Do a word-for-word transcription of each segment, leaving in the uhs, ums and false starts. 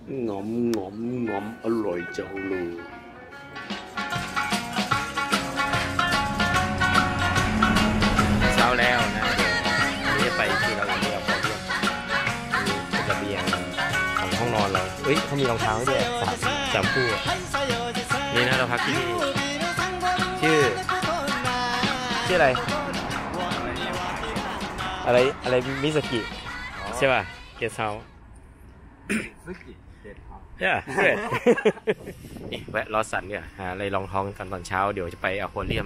งอมงอมงอมอร่อยจังเลยเช้าแล้วนะเดี๋ยวจะไปที่เราเรียกพอเรียกเป็นระเบียงของห้องนอนเราเฮ้ยเขามีรองเท้าด้วยสามสามคู่นี่นะเราพักที่นี่ชื่อชื่ออะไรอะไรอะไรมิสกิใช่ป่ะเกสเฮาเนี่ยนี่แวะลอสันเนี่ยหาอะไรลองท้องกันตอนเช้าเดี๋ยวจะไปอควาเรียม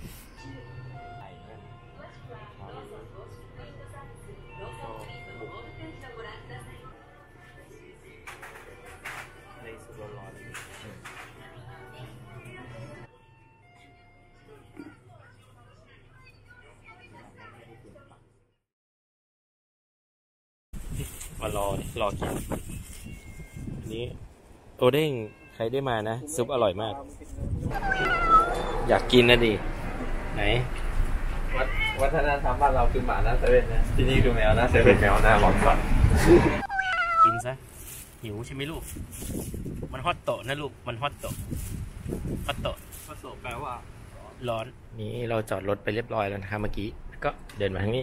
มารอรอกินนี้โอเด้งใครได้มานะซุปอร่อยมากอยากกินนะดิไหนวัฒนธรรมบ้านเราคือหมาหน้าเซเว่นนะที่นี่คือแมวหน้าเซเว่นแมวหน้าหลอนฝันกินซะหิวใช่ไหมลูกมันฮอตโตะนะลูกมันฮอตโตะฮอตโตะฮอตโตะแปลว่าร้อนนี่เราจอดรถไปเรียบร้อยแล้วนะครับเมื่อกี้ก็เดินมาทางนี้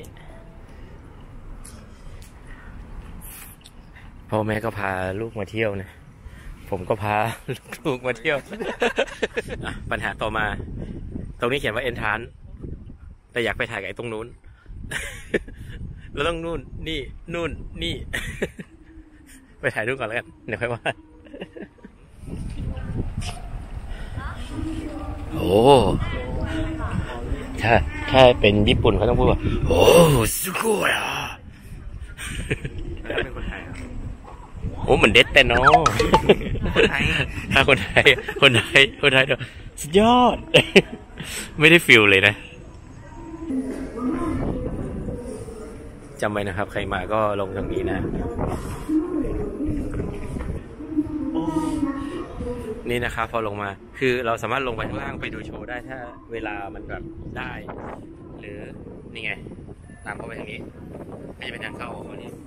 พ่อแม่ก็พาลูกมาเที่ยวนะผมก็พาลูกมาเที่ยวปัญหาต่อมาตรงนี้เขียนว่าเอ็นทรานแต่อยากไปถ่ายกับไอ้ตรงนู้นเราต้องนู่นนี่นู่นนี่ไปถ่ายรูปก่อนแล้วกันเดี๋ยวค่อยว่าโอ้ถ้าถ้าเป็นญี่ปุ่นเขาต้องพูดว่าโอ้สุโกยอ่ะเป็นคนไทยโอ้เหมือนเด็ดแต่น้อคนไทยถ้าคนไทยคนไทยคนไทยเดี๋ยวสุดยอดไม่ได้ฟิลเลยนะจำไว้นะครับใครมาก็ลงตรงนี้นะนี่นะครับพอลงมาคือเราสามารถลงไปข้างล่างไปดูโชว์ได้ถ้าเวลามันแบบได้หรือนี่ไงตามเข้าไปทางนี้ไม่จะเป็นทางเข้าของนี้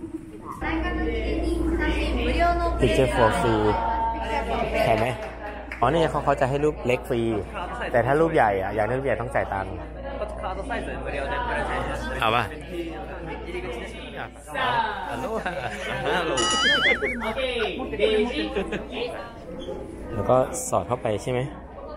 Picture for free ใช่ไหมอ๋อนี่เขาเขาจะให้รูปเล็กฟรีแต่ถ้ารูปใหญ่อะอย่างรูปใหญ่ต้องจ่ายตังค์เอาป่ะฮัลโหลฮัลโหลแล้วก็สอดเข้าไปใช่ไหม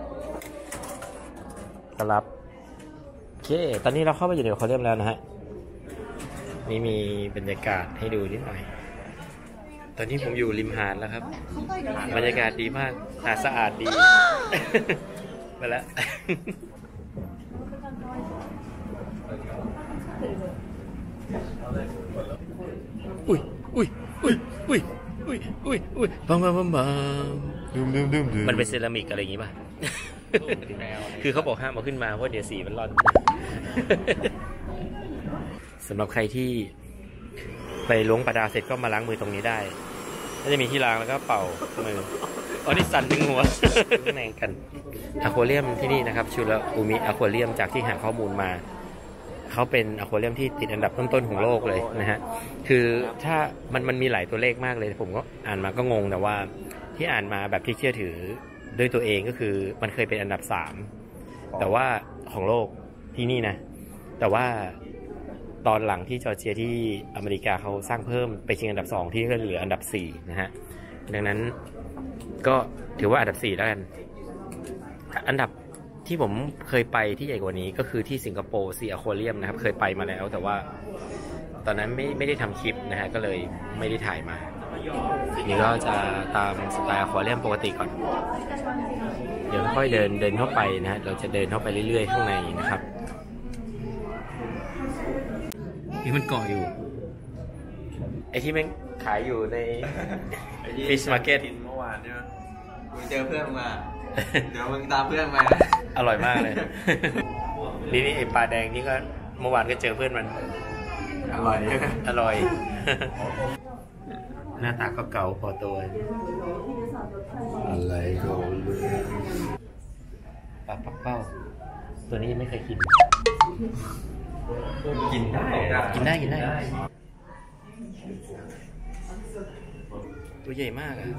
กระลับโอเคตอนนี้เราเข้าไปอยู่ในอควาเรียมแล้วนะฮะนี่มีบรรยากาศให้ดูนิดหน่อยตอนนี้ผมอยู่ริมหาดแล้วครับบรรยากาศดีมากหาดสะอาดดีไปแล้วอุ้ยอุ้ยอุ้ยอุ้ยอุ้ยอุ้ยอุ้ยบังบังบังบังดื่มดื่มดื่มดื่มมันเป็นเซรามิกอะไรอย่างงี้ป่ะคือเขาบอกห้ามเอาขึ้นมาเพราะเดี๋ยวสีมันร่อนสำหรับใครที่ไปล้วงปลาดาเสร็จก็มาล้างมือตรงนี้ได้ก็จะมีที่ล้างแล้วก็เป่ามืออ๋อนี่สั่นถึงหัวแม่งกันอควาเรียมที่นี่นะครับชูราอุมิอควาเรียมจากที่หาข้อมูลมาเขาเป็นอควาเรียมที่ติดอันดับต้นๆของโลกเลยนะฮะคือถ้ามันมันมีหลายตัวเลขมากเลยผมก็อ่านมาก็งงแต่ว่าที่อ่านมาแบบที่เชื่อถือด้วยตัวเองก็คือมันเคยเป็นอันดับสามแต่ว่าของโลกที่นี่นะแต่ว่าตอนหลังที่จอร์เจียที่อเมริกาเขาสร้างเพิ่มไปชิงอันดับสองที่ก็เหลืออันดับสี่นะฮะดังนั้นก็ถือว่าอันดับสี่แล้วกันอันดับที่ผมเคยไปที่ใหญ่กว่านี้ก็คือที่สิงคโปร์ซีอควาเรียมนะครับเคยไปมาแล้วแต่ว่าตอนนั้นไม่ไม่ได้ทำคลิปนะฮะก็เลยไม่ได้ถ่ายมานี่ก็จะตามสไตล์อควาเรียมปกติก่อนเดี๋ยวค่อยเดินเดินเข้าไปนะฮะเราจะเดินเข้าไปเรื่อยๆข้างในนะครับนี่มันเกาะอยู่ไอ้ที่แม่งขายอยู่ใน Fish Market เมื่อวานเนี่ยมึงเจอเพื่อนมาเดี๋ยวมึงตามเพื่อนมาอร่อยมากเลยนี่นี่ไอ้ปลาแดงนี่ก็เมื่อวานก็เจอเพื่อนมันอร่อยอร่อยหน้าตาก็เก่าพอตัวอะไรก็ปลาปักเป้าตัวนี้ยังไม่เคยกินกินได้กินได้กินได้ตัวใหญ่มากอะ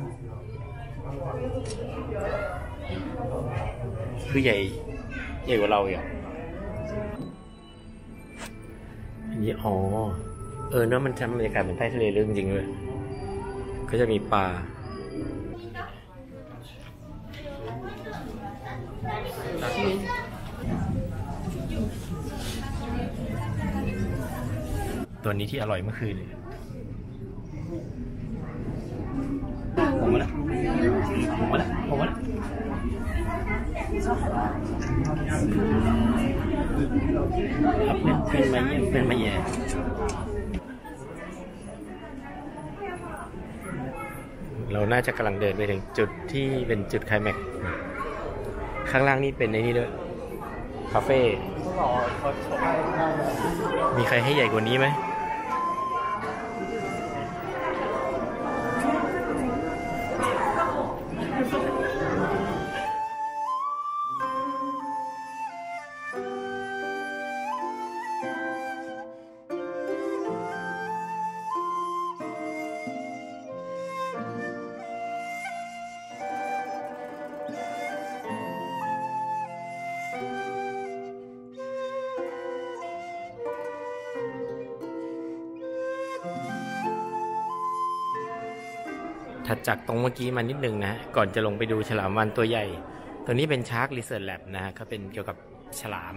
คือใหญ่ใหญ่กว่าเราอีกอันนี้อ๋อเออเนาะมันทำบรรยากาศเหมือนใต้ทะเลลึกจริงเลยก็จะมีปลาตัวนี้ที่อร่อยเมื่อคืนผมมาแล้วผมมาแล้วผมมาแล้วครับเป็นเป็นมาเยี่ยมเป็นมาแย่เราน่าจะกำลังเดินไปถึงจุดที่เป็นจุดไคลแม็กซ์ข้างล่างนี่เป็นในนี้ด้วยคาเฟ่มีใครให้ใหญ่กว่านี้ไหมถัดจากตรงเมื่อกี้มานิดนึงนะก่อนจะลงไปดูฉลามวาฬตัวใหญ่ตัวนี้เป็น Shark Research Lab นะก็เป็นเกี่ยวกับฉลาม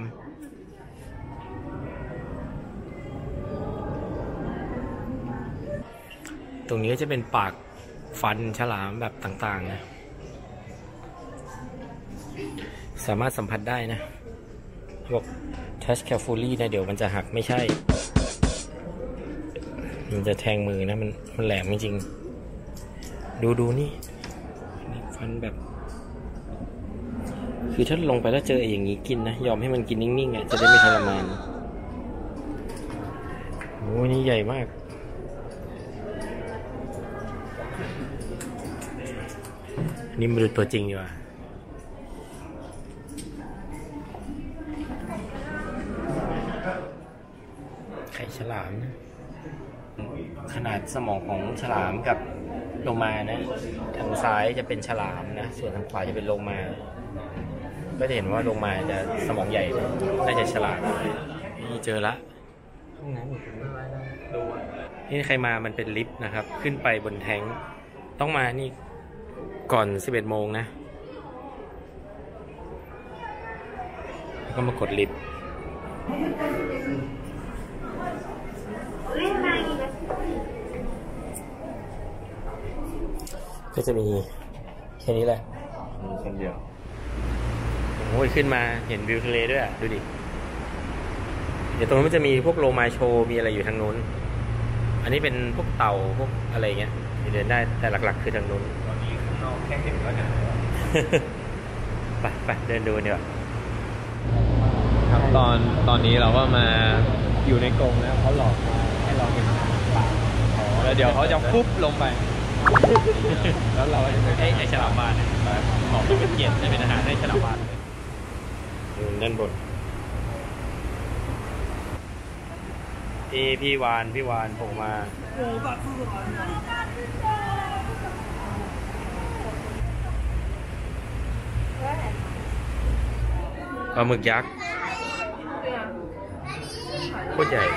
ตรงนี้ก็จะเป็นปากฟันฉลามแบบต่างๆนะสามารถสัมผัสได้นะบอก touch carefully นะเดี๋ยวมันจะหักไม่ใช่มันจะแทงมือนะมันมันแหลมจริงๆดูดูนี่ฟันแบบคือถ้าลงไปแล้วเจออย่างนี้กินนะยอมให้มันกินนิ่งๆอ่ะจะได้ไม่ทรมานโอ้ยนี่ใหญ่มากนี่มาดูตัวจริงดีกว่าไข่ฉลามนะขนาดสมองของฉลามกับโลมานะทางซ้ายจะเป็นฉลามนะส่วนทางขวาจะเป็นโลมาก็จะเห็นว่าโลมาจะสมองใหญ่น่าจะฉลาดนี่เจอละห้องน้ำอยู่ตรงนี้ดูนี่ใครมามันเป็นลิฟต์นะครับขึ้นไปบนแท้งต้องมานี่ก่อนสิบเอ็ดโมงนะแล้วก็มากดลิฟต์ก็จะมีแค่นี้แหละมีคนเดียวโอ้ยขึ้นมาเห็นวิวทะเลด้วยอ่ะดูดิเดี๋ยวตรงนั้นมันจะมีพวกโลมาโชว์มีอะไรอยู่ทางนู้นอันนี้เป็นพวกเต่าพวกอะไรเงี้ยเดินได้แต่หลักๆคือทางนู้นตอนนี้ข้างนอกแค่เห็นแล้วเนี่ยไปไปเดินดูเดี๋ยวครับตอนตอนนี้เราก็มาอยู่ในกรงแล้วเขาหลอกมาให้เราเป็นปลาแล้วเดี๋ยวเขาจะฟุบลงไปแล้วเราจะให้ไอฉลามวาฬเนี่ยหมอกเป็นเกียรติจะเป็นอาหารให้ฉลามวาฬด้านบนพี่พี่วานพี่วานผมมาปลาหมึกยักษ์โคตรใหญ่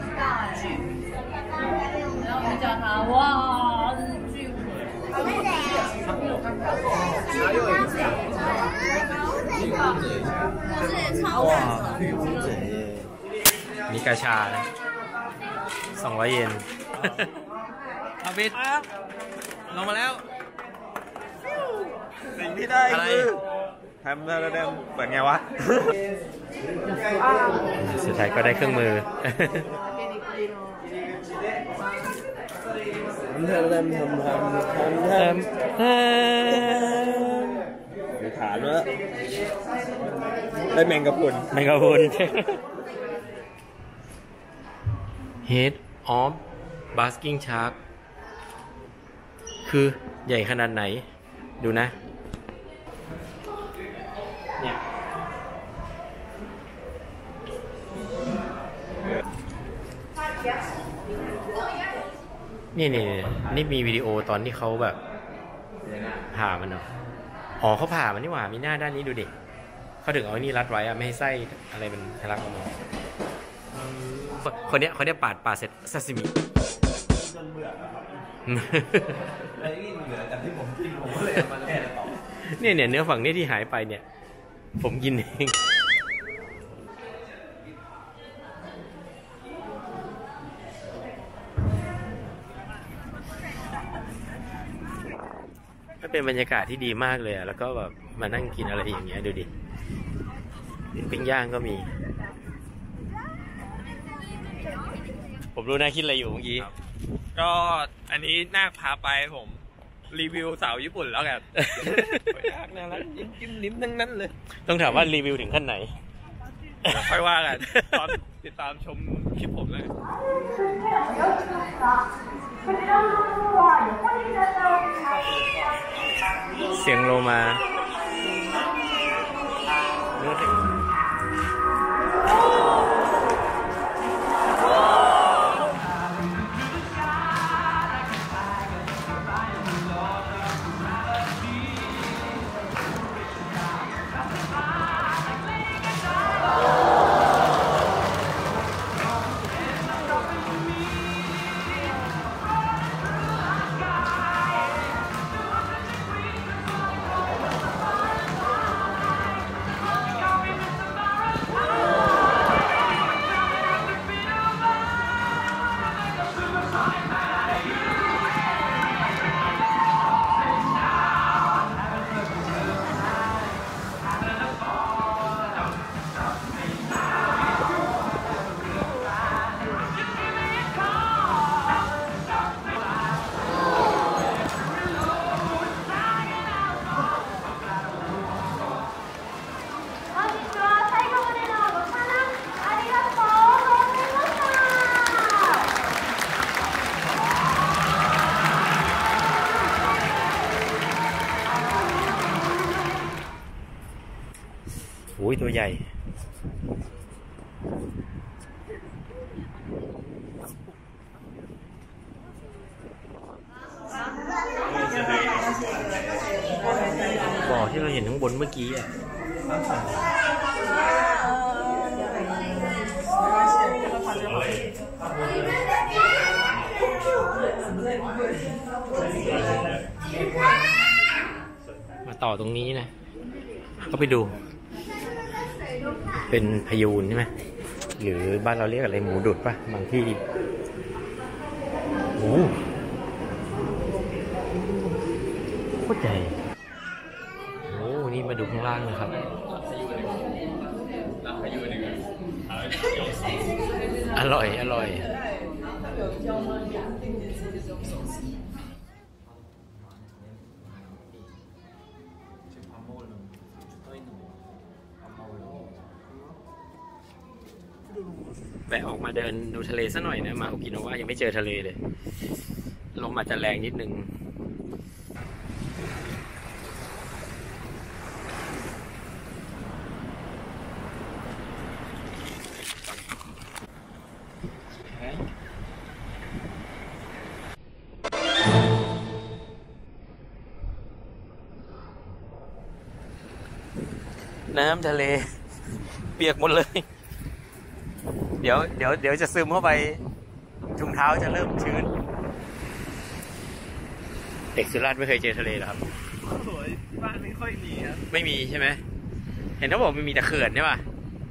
มีกาชานะสองร้อยเยนอาบิดลงมาแล้วสิ่งที่ได้คือทำแล้วเดิมเปิดไงวะสุดท้ายก็ได้เครื่องมือทำทำทำทำทำทำทำหรือฐานวะได้แมงกะพรุนแมงกะพรุน Head of Basking Shark คือใหญ่ขนาดไหนดูนะเนี่ยนี่นี่นี่มีวิดีโอตอนที่เขาแบบผ่ามันเนาะอ๋อเขาผ่ามันนี่หว่ามีหน้าด้านนี้ดูดิเขาถึงเอานี่รัดไว้อะไม่ให้ไส้อะไรมันทะลักออกมาคนเนี้ยเขาเนี้ยปาดปาดเสร็จซาซิมิจนเบื่อแล้วครับไอ้นี่เหลือแต่ที่ผมกินผมก็เลยมาแล่ต่อเนี่ยเนี่ยเนื้อฝั่งนี้ที่หายไปเนี่ยผมกินเองก็เป็นบรรยากาศที่ดีมากเลยอะแล้วก็แบบมานั่งกินอะไรอย่างเงี้ยดูดิปิ้งย่างก็มีผมรู้น่าคิดอะไรอยู่เมื่อกี้ก็อันนี้น่าพาไปผมรีวิวสาวญี่ปุ่นแล้วกันน่ารักยิ้มจิ้มลิ้มทั้งนั้นเลยต้องถามว่ารีวิวถึงขั้นไหนค่อยว่ากันตอนติดตามชมคลิปผมเลยเสียงโลมาโอ้ยตัวใหญ่บ่อที่เราเห็นข้างบนเมื่อกี้อ่ะมาต่อตรงนี้นะก็ไปดูเป็นพยูนใช่ไหมหรือบ้านเราเรียกอะไรหมูดุดป่ะบางที่โอ้โคตรใหญ่โอ้นี่มาดูข้างล่างนะครับอร่อยอร่อยแวะออกมาเดินดูทะเลซะหน่อยนะมาโอกินาวายังไม่เจอทะเลเลยลมอาจจะแรงนิดนึงน้ำทะเลเปียกหมดเลยเดี๋ยวเดี๋ยวเดี๋ยวจะซึมเข้าไปถุงเท้าจะเริ่มชื้นเด็กสุราษฎร์ไม่เคยเจอทะเลหรอครับโอ้ยบ้านไม่ค่อยมีครับไม่มีใช่ไหมเห็นเขาบอกมันมีแต่เขื่อนใช่ป่ะ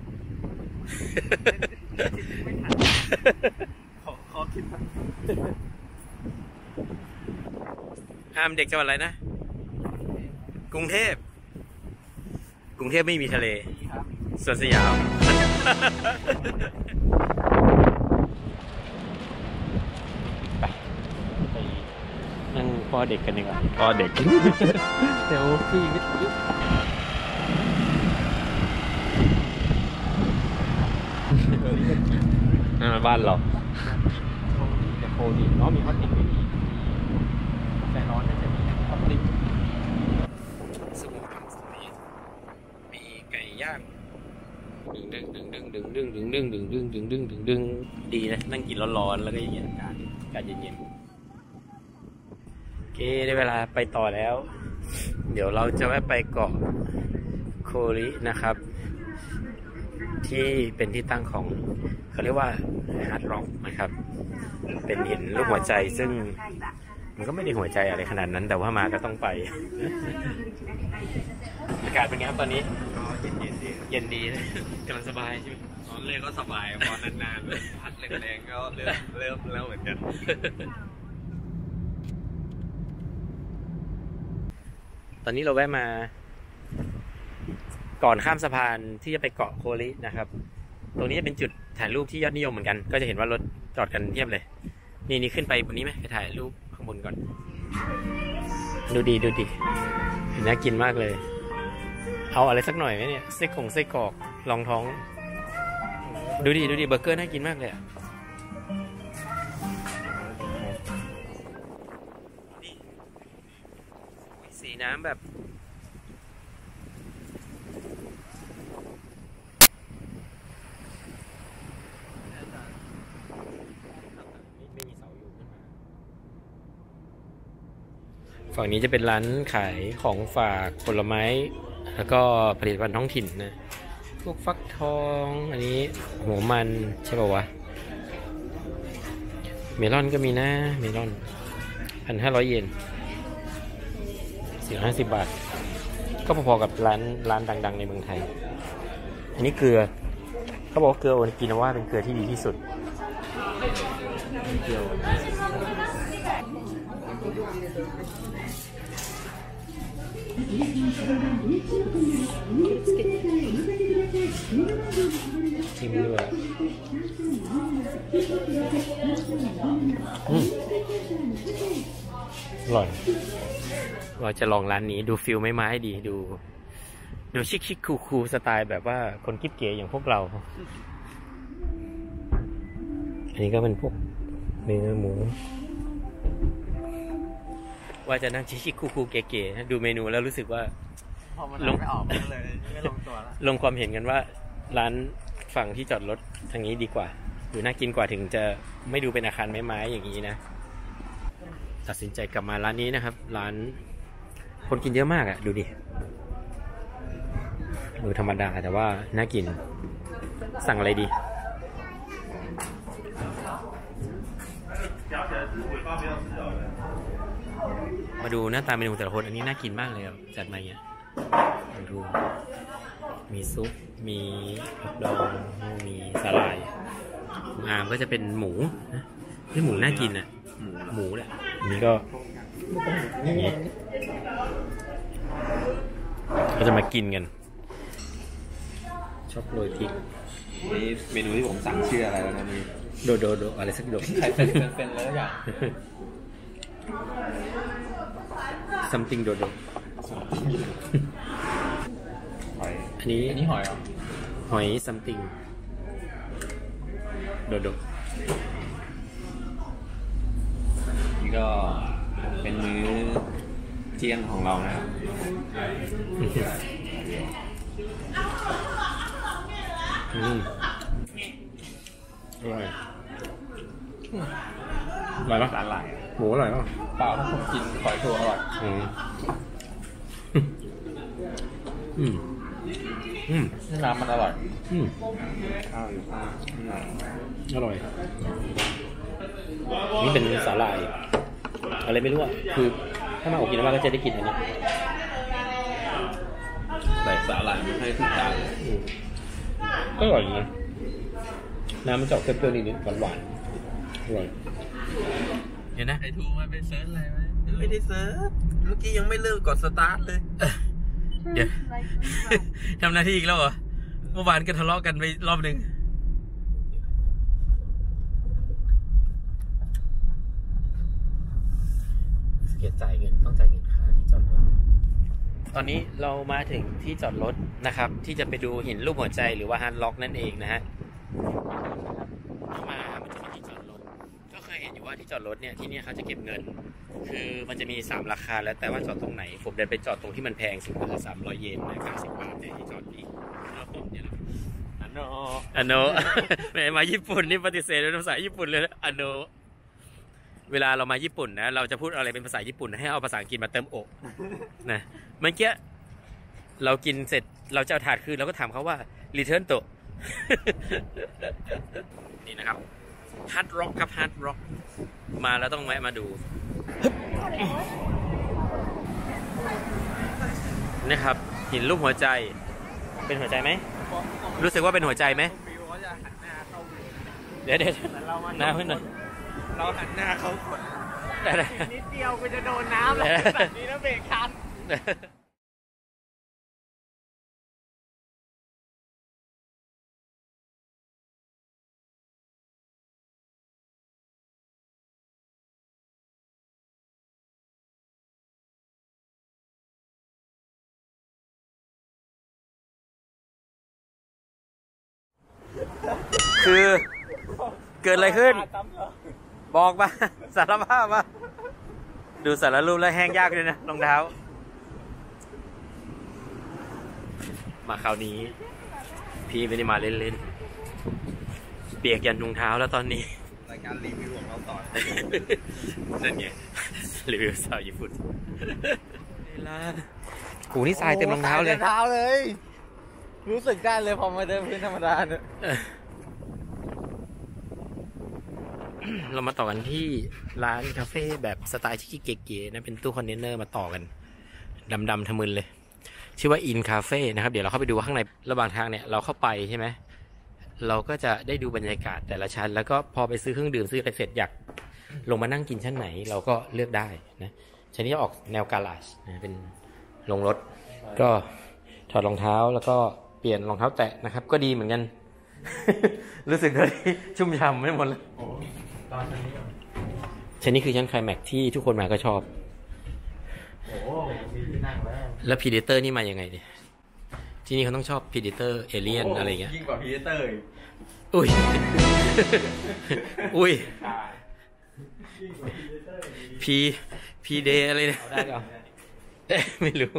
ไม่ทันขอขอคิดมาห้ามเด็กจังหวัดอะไรนะกรุงเทพกรุงเทพไม่มีทะเลสวนสยามไปนั่งพ่อเด็กกันดีกว่าพ่อเด็กเซลฟี่นิดนิดนั่นบ้านเราแต่โคดีเนาะมีฮอตดิ้งไม่มีแต่ร้อนน่าจะมีฮอตดิ้งสมุนไพรมีไก่ย่างดึงดึงดึงดึงดึงดึงดึงดึงดึงดึงดึงดึงดึงดึงดีนะนั่งกินร้อนๆแล้วก็อย่างเงี้ยอากาศอากาศเย็นได้เวลาไปต่อแล้ว เดี๋ยวเราจะแวะไปเกาะโครินะครับที่เป็นที่ตั้งของเขาเรียกว่าฮาร์ดร็อกนะครับเป็นหินรูปหัวใจซึ่งมันก็ไม่ได้หัวใจอะไรขนาดนั้นแต่ว่ามาก็ต้องไป อากาศเป็นไงครับตอนนี้เย็นดีเย็นดีกำลังสบายใช่ไหมตอนแรกก็สบายพอนานๆพัดแรงๆก็เริ่มเริ่มแล้วเหมือนกันตอนนี้เราแวะมาก่อนข้ามสะพานที่จะไปเกาะโครินะครับตรงนี้จะเป็นจุดถ่ายรูปที่ยอดนิยมเหมือนกันก็จะเห็นว่ารถจอดกันเทียบเลยนี่นี่ขึ้นไปบนนี้ไหมไปถ่ายรูปข้างบนก่อนดูดีดูดีน่ากินมากเลยเอาอะไรสักหน่อยไหมเนี่ยไส้กงไส้กรอกรองท้องดูดีดูดีเบอร์เกอร์น่ากินมากเลยสีน้ำแบบไม่มีเสาอยู่ขึ้นมาฝั่งนี้จะเป็นร้านขายของฝากผลไม้แล้วก็ผลิตภัณฑ์ท้องถิ่นนะพวกฟักทองอันนี้หัวมันใช่ป่าวะเมลอนก็มีนะเมลอนพันห้าร้อยเยนสี่ร้อยห้าสิบบาทก็พอๆกับร้านร้านดังๆในเมืองไทยอันนี้เกลือเขาบอกเกลือโอกินาว่าเป็นเกลือที่ดีที่สุดเกลือชิมด้วยอืมอร่อยเราจะลองร้านนี้ดูฟิลไม้ไม้ดีดูดูชิคชิคคูคูสไตล์แบบว่าคนกิ๊บเก๋อย่างพวกเราอันนี้ก็เป็นพวกเนื้อหมูว่าจะนั่งชิคชิคคูคูเก๋ๆดูเมนูแล้วรู้สึกว่าลงไม่ออกเลยไม่ลงตัวแล้วลงความเห็นกันว่าร้านฝั่งที่จอดรถทางนี้ดีกว่าดูน่ากินกว่าถึงจะไม่ดูเป็นอาคารไม้ๆอย่างนี้นะตัดสินใจกลับมาร้านนี้นะครับร้านคนกินเยอะมากอะดูดิดูธรรมดาแต่ว่าน่ากินสั่งอะไรดีมาดูหน้าตาเมนูแต่ละคนอันนี้น่ากินมากเลยครับจัดมาเนี่ยดูมีซุปมีดองมีสาหร่ายอ่าก็จะเป็นหมูนะที่หมูน่ากินอ่ะหมูหมูแหละนี่ก็อย่างนี้ก็จะมากินกันชอบโรยพริกนี่เมนูที่ผมสั่งชื่ออะไรแล้วนะนี่โดโดโดอะไรสักโดใครเป็นเป็นแล้วอย่าง something โดโดอันนี้อันนี้หอยเหรอหอย something โดโดนี่ก็เป็นมื้อเที่ยงของเรานะครับอืมอร่อยอร่อยปะอร่อยหมูอร่อยปะเปล่าถ้าผมกินหอยตัวอร่อยอืมอืมอืมน้ำมันอร่อยอืมข้าวอยู่ข้างอร่อยนี่เป็นสาหร่ายอะไรไม่รู้อ่ะคือถ้ามาโอกินาว่าก็จะได้กินอันนี้แต่สาหร่ายมันให้ทุกอย่างก็อร่อยนะน้ำมันจะออกเปรี้ยวๆนิดๆหวานๆอร่อยเห็นนะไอทูมาไปเซิร์ชอะไรไหมไม่ได้เซิร์ชเมื่อกี้ยังไม่เลิกกดสตาร์ทเลยเดี๋ยวทำหน้าที่อีกแล้วเหรอเมื่อวานก็ทะเลาะกันไปรอบหนึ่งเสียจ่ายเงินต้องจ่ายเงินค่าที่จอดรถตอนนี้เรามาถึงที่จอดรถนะครับที่จะไปดูหินรูปหัวใจหรือว่าฮาร์ดล็อกนั่นเองนะฮะมามันจะมีที่จอดรถก็เคยเห็นอยู่ว่าที่จอดรถเนี่ยที่นี่เขาจะเก็บเงินคือมันจะมีสามราคาแล้วแต่ว่าจอดตรงไหนผมเดินไปจอดตรงที่มันแพงสุดก็คือสามร้อยเยนนะเก้าสิบบาทในที่จอดอีกแล้วผมเนี่ยอันโนอันโนแหมมาญี่ปุ่นนี่ปฏิเสธด้วยภาษาญี่ปุ่นเลยนะอันโนเวลาเรามาญี่ปุ่นนะเราจะพูดอะไรเป็นภาษาญี่ปุ่นให้เอาภาษาอังกฤษมาเติมโอะนะเมื่อกี้เรากินเสร็จเราจะเอาถาดคืนเราก็ถามเขาว่า return โต นี่นะครับ Hard Rock ครับ Hard Rock มาแล้วต้องแวะมาดูนะครับหินรูปหัวใจเป็นหัวใจไหมรู้สึกว่าเป็นหัวใจไหมเดี๋ยวเดี๋ยวน้ำขึ้นหน่อยเราหันหน้าเขากดนิดเดียวก็จะโดนน้ำแล้วแบบนี้นะเบรกทันคือเกิดอะไรขึ้นบอกมาสารภาพมาดูสารรูปแล้วแห้งยากเลยนะรองเท้ามาคราวนี้พี่ไม่ได้มาเล่นๆเปียกยันรองเท้าแล้วตอนนี้รายการรีวิวของเราต่อนั่นไงรีวิวสาวญี่ปุ่นกูนี่ทรายเต็มรองเท้าเลยเท้าเลยรู้สึกได้เลยพอมาเดินพื้นธรรมดาเนี่ยเรามาต่อกันที่ร้านคาเฟ่แบบสไตล์ที่เก๋ๆนะเป็นตู้คอนเทนเนอร์มาต่อกันดำๆทะมึนเลยชื่อว่าอินคาเฟ่นะครับเดี๋ยวเราเข้าไปดูข้างในระหว่างทางเนี่ยเราเข้าไปใช่ไหมเราก็จะได้ดูบรรยากาศแต่ละชั้นแล้วก็พอไปซื้อเครื่องดื่มซื้ออะไรเสร็จอยากลงมานั่งกินชั้นไหนเราก็เลือกได้นะชั้นนี้ออกแนวกาลาชนะเป็นลงรถก็ถอดรองเท้าแล้วก็เปลี่ยนรองเท้าแตะนะครับก็ดีเหมือนกัน รู้สึกเลยชุ่มฉ่ำไม่หมดเลยชั้นนี้คือชั้นไคลแม็กซ์ที่ทุกคนมาก็ชอบโอ้มีที่นั่งแล้วแล้วพีเดเตอร์นี่มายังไงเนี่ยที่นี่เขาต้องชอบพีเดเตอร์เอเลี่ยนอะไรเงี้ยยิ่งกว่าพีเดเตอร์อุ้ยอุ้ยพีพีเดอะไรเนี่ยได้หรอไม่รู้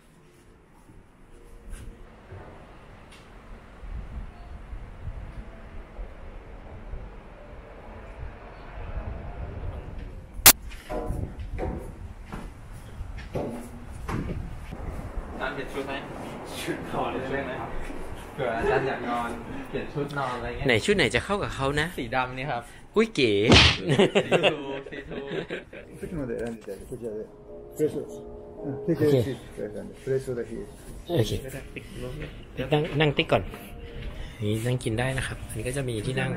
เปลี่ยนชุดไหมชุดนอนเลยใช่ไหมครับเผื่ออาจารย์อยากนอนเปลี่ยนชุดนอนอะไรเงี้ยไหนชุดไหนจะเข้ากับเขานะสีดำนี่ครับอุ้ยเก๋สีทูสีทู席まで選んでこちらでフレッシュテイクシートフレッシュだけโอเคนั่งนั่งติ๊กก่อนนี่นั่งกินได้นะครับอันนี้ก็จะมีที่นั่ง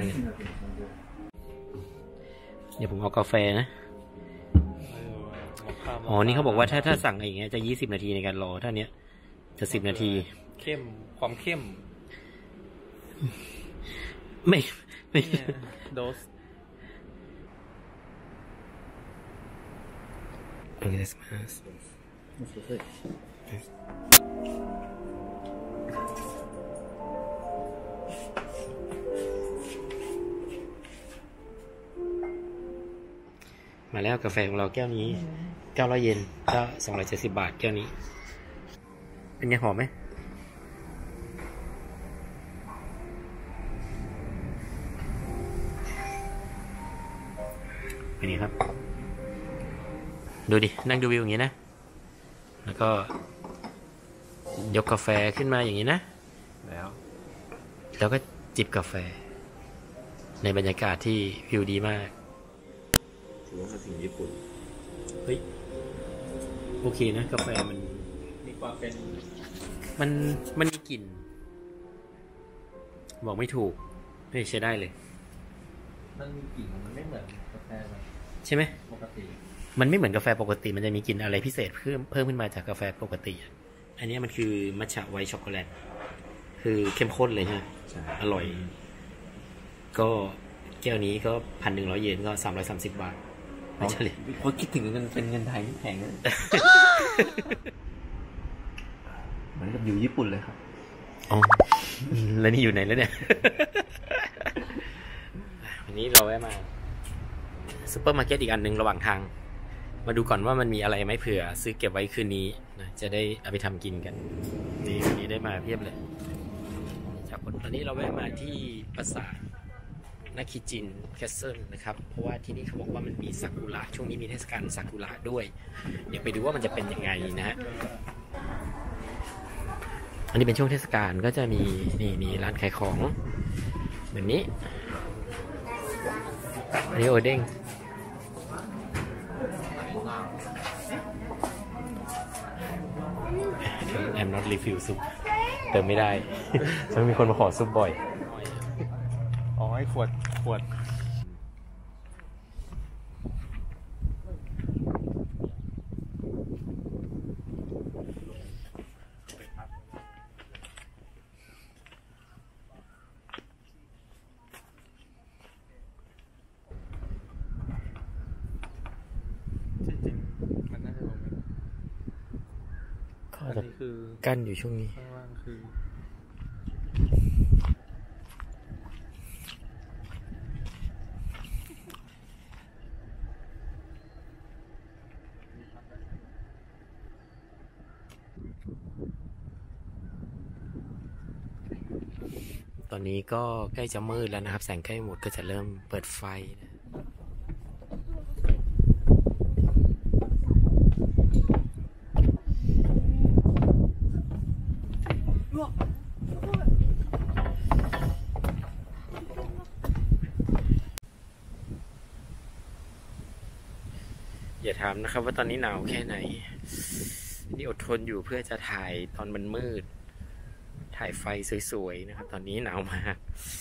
เดี๋ยวผมเอากาแฟนะอ๋อนี่เขาบอกว่าถ้าถ้าสั่งอย่างเงี้ยจะยี่สิบนาทีในการรอถ้าเนี้ยจะสิบนาทีเข้มความเข้มไม่ไม่โดสโอเคですますมาแล้วกาแฟของเราแก้วนี้เก้าร้อยเยนก็สองร้อยเจ็ดสิบบาทแก้วนี้เป็นไงหอมไหมเป็นไงครับดูดินั่งดูวิวอย่างนี้นะแล้วก็ยกกาแฟขึ้นมาอย่างนี้นะแล้วแล้วก็จิบกาแฟในบรรยากาศที่วิวดีมากถือว่าเป็นสิ่งญี่ปุ่นเฮ้ยโอเคนะกาแฟมันมีความเป็นมันมันมีกลิ่นบอกไม่ถูกไม่ใช้ได้เลยมันมีกลิ่นมันไม่เหมือนกาแฟใช่ไหมปกติมันไม่เหมือนกาแฟปกติมันจะมีกลิ่นอะไรพิเศษเพิ่มเพิ่มขึ้นมาจากกาแฟปกติอันนี้มันคือมัทฉะไวท์ช็อกโกแลตคือเข้มข้นเลยใช่ไหมอร่อยก็แก้วนี้ก็พันหนึ่งร้อยเยนก็สามร้อยสามสิบบาทไม่ใช่เลยเพราะคิดถึงเงินเป็นเงินไทยที่แพงเลยเหมือนกับอยู่ญี่ปุ่นเลยครับอ๋อแล้วนี่อยู่ไหนแล้วเนี่ยวันนี้เราแวะมาซุปเปอร์มาร์เก็ตอีกอันหนึ่งระหว่างทางมาดูก่อนว่ามันมีอะไรไหมเผื่อซื้อเก็บไว้คืนนี้นะจะได้เอาไปทำกินกันนี่วันนี้ได้มาเพียบเลยจากคนตอนนี้เราแวะมาที่ปราสาทนาคิจินแคสเซิลนะครับเพราะว่าที่นี่เขาบอกว่ามันมีซากุระช่วงนี้มีเทศกาลซากุระด้วยเดี๋ยวไปดูว่ามันจะเป็นยังไงนะฮะอันนี้เป็นช่วงเทศกาลก็จะมีนี่มีร้านขายของแบบนี้อันนี้โอเด้งแอม not refill ซุปเติมไม่ได้ ฉันมีคนมาขอซุปบ่อยอ๋อให้ขวดขวดจะกั้นอยู่ช่วงนี้ข้างล่างคือตอนนี้ก็ใกล้จะมืดแล้วนะครับแสงใกล้หมดก็จะเริ่มเปิดไฟนะอย่าถามนะครับว่าตอนนี้หนาวแค่ไหนนี่อดทนอยู่เพื่อจะถ่ายตอนมันมืดถ่ายไฟสวยๆนะครับตอนนี้หนาวมาก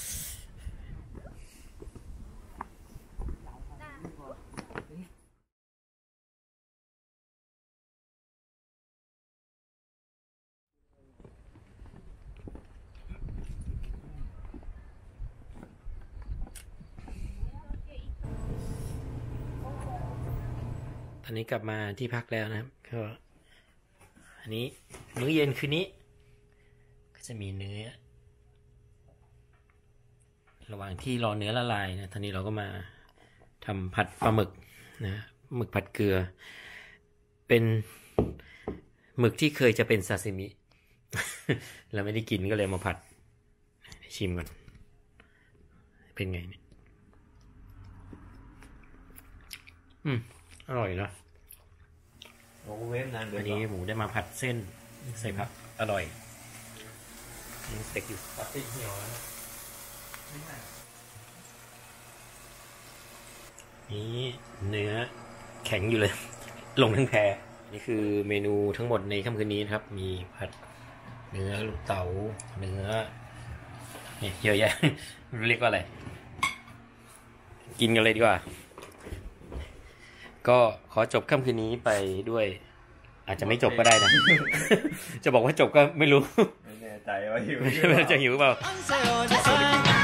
ตอนนี้กลับมาที่พักแล้วนะครับก็อันนี้มื้อเย็นคืนนี้ก็จะมีเนื้อระหว่างที่รอเนื้อละลายนะตอนนี้เราก็มาทำผัดปลาหมึกนะหมึกผัดเกลือเป็นหมึกที่เคยจะเป็นซาซิมิ แล้วไม่ได้กินก็เลยมาผัดชิมก่อนเป็นไงเนี่ยอืมอร่อยนะโอ้เวฟนานเกินอันนี้หมูได้มาผัดเส้นใส่ผักอร่อยนี่สเต็กอยู่ปาร์ตี้เหี่ยวแล้วนี่เนื้อแข็งอยู่เลย ลงทั้งแพรนี่คือเมนูทั้งหมดในค่ำคืนนี้นะครับมีผัดเนื้อลูกเต๋าเนื้อเนี่ยเยอะแยะ เรียกว่าอะไรกินกันเลยดีกว่าก็ขอจบค่ำคืนนี้ไปด้วยอาจจะไม่จบก็ได้นะ จะบอกว่าจบก็ไม่รู้ไม่แน่ใจว่าหิวไม่รู้จะหิวเปล่า